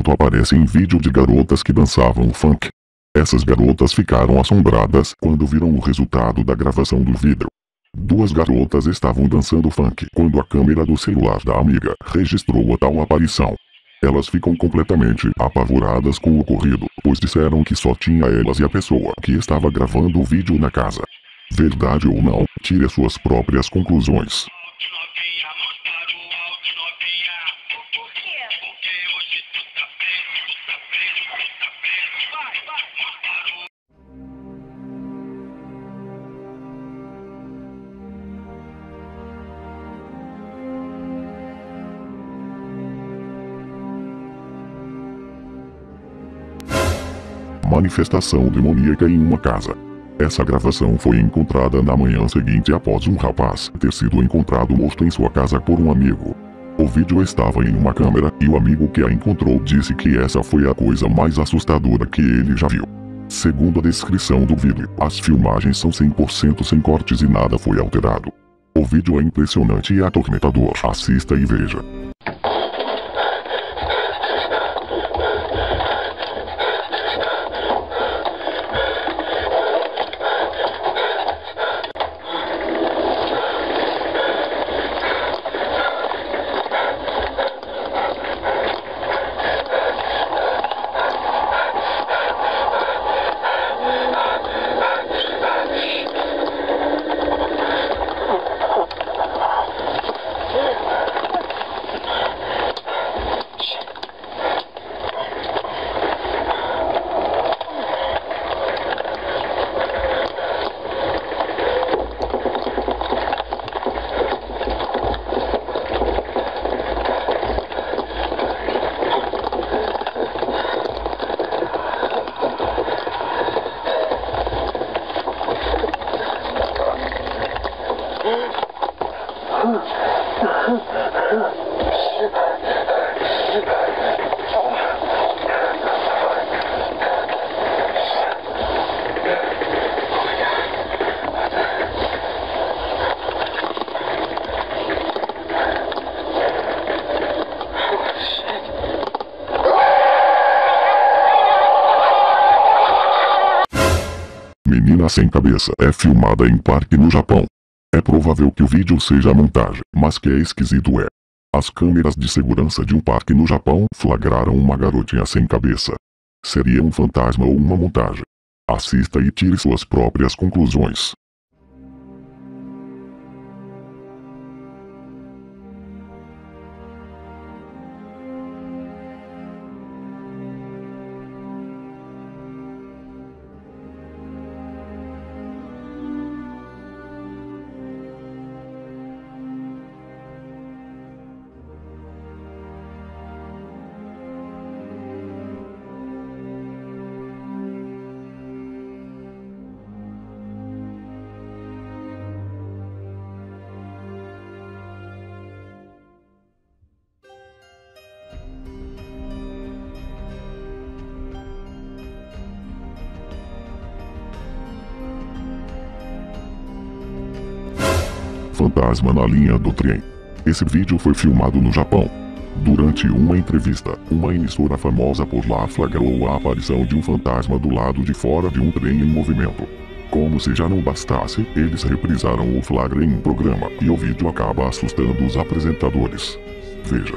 adulto aparece em vídeo de garotas que dançavam funk. Essas garotas ficaram assombradas quando viram o resultado da gravação do vídeo. Duas garotas estavam dançando funk quando a câmera do celular da amiga registrou a tal aparição. Elas ficam completamente apavoradas com o ocorrido, pois disseram que só tinha elas e a pessoa que estava gravando o vídeo na casa. Verdade ou não, tire as suas próprias conclusões. Manifestação demoníaca em uma casa. Essa gravação foi encontrada na manhã seguinte após um rapaz ter sido encontrado morto em sua casa por um amigo. O vídeo estava em uma câmera e o amigo que a encontrou disse que essa foi a coisa mais assustadora que ele já viu. Segundo a descrição do vídeo, as filmagens são 100% sem cortes e nada foi alterado. O vídeo é impressionante e atormentador. Assista e veja. Menina sem cabeça é filmada em parque no Japão. É provável que o vídeo seja montagem, mas que é esquisito é. As câmeras de segurança de um parque no Japão flagraram uma garotinha sem cabeça. Seria um fantasma ou uma montagem? Assista e tire suas próprias conclusões. Fantasma na linha do trem. Esse vídeo foi filmado no Japão. Durante uma entrevista, uma emissora famosa por lá flagrou a aparição de um fantasma do lado de fora de um trem em movimento. Como se já não bastasse, eles reprisaram o flagra em um programa e o vídeo acaba assustando os apresentadores. Veja.